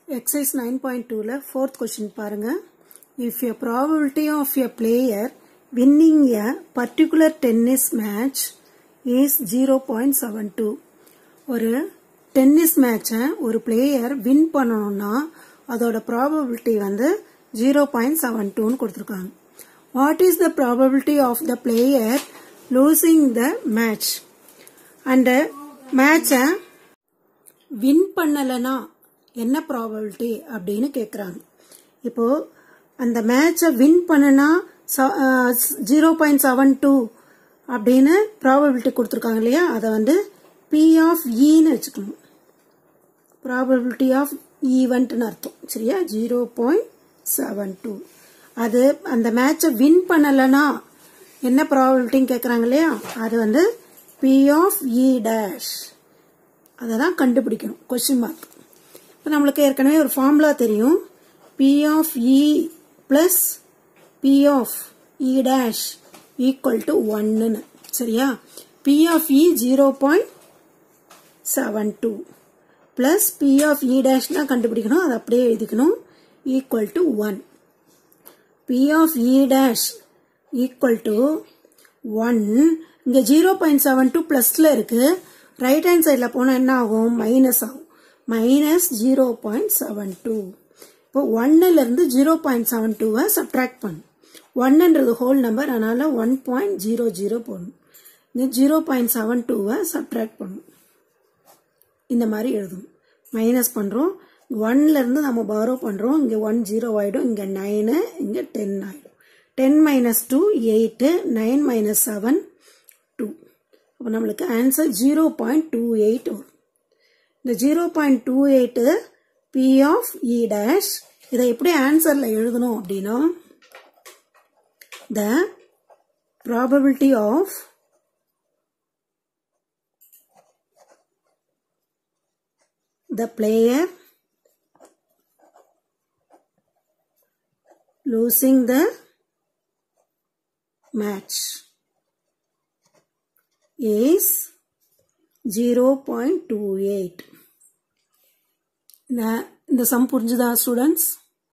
Exercise 9.2 ல fourth question பாருங்க. If a probability of a player winning a particular tennis match is 0.72. ஒரு tennis மேட்சை ஒரு player win பண்ணணும்னா அதோட ப்ராபபிலிட்டி வந்து 0.72 கொடுத்துருக்காங்க. What is the probability of the player losing the match? And மேட்சை வின் பண்ணலனா என்ன ப்ராபபிலிட்டி அப்படின்னு கேட்குறாங்க. இப்போ அந்த மேட்சை வின் பண்ணனா 0.72 அப்படின்னு ப்ராபபிலிட்டி கொடுத்துருக்காங்க இல்லையா, அதை வந்து P of Eன்னு வச்சுக்கணும். ப்ராபபிலிட்டி ஆஃப் ஈவெண்ட்னு அர்த்தம், சரியா? 0.72. அது அந்த மேட்சை வின் பண்ணலனா என்ன ப்ராபபிலிட்டின்னு கேட்குறாங்க இல்லையா, அது வந்து P of E dash. அதை தான் கண்டுபிடிக்கணும், கொஸ்டின் மார்க். இப்போ நம்மளுக்கு ஏற்கனவே ஒரு ஃபார்முலா தெரியும், P of E plus P of E dash equal to 1ன்னு, சரியா? P of E 0.72 plus P of E dash தான் கண்டுபிடிக்கணும், அதை அப்படியே எழுதிக்கணும், equal to 1. P of E dash equal to 1. இங்க 0.72 பிளஸ்ல இருக்கு, ரைட் ஹேண்ட் சைட்ல போனா என்ன ஆகும், மைனஸ் ஆகும், மைனஸ் 0.72. இப்போ 1ல இருந்து 0.72 சப்ட்ராக்ட் பண்ணும். 1ன்றது ஹோல் நம்பர், அதனால 1.00 போடணும். இந்த 0.72 சப்ட்ராக்ட் பண்ணும், இந்த மாதிரி எழுதணும். மைனஸ் பண்றோம், 1ல இருந்து நம்ம பாரோ பண்றோம், இங்க 1 0 ஆயிடும், இங்க 9, இங்க 10 ஆயிடும். 10 minus 2 8, 9 minus 7 2. அப்ப நம்மளுக்கு ஆன்சர் 0.28 வரும். இந்த 0.28 P of E dash. இதை எப்படி ஆன்சர்ல எழுதணும் அப்படின்னா, the probability of the player losing the match is 0.28. இந்த சம் புரிஞ்சுதா ஸ்டூடெண்ட்ஸ்?